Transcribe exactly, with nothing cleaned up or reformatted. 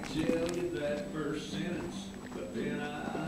tell you that first sentence, but then I